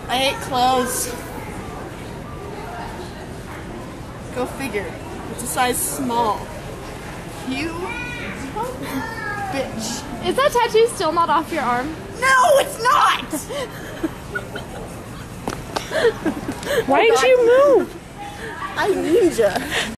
I hate clothes. Go figure. It's a size small. You bitch. Is that tattoo still not off your arm? No, it's not! Why did you move? I ninja.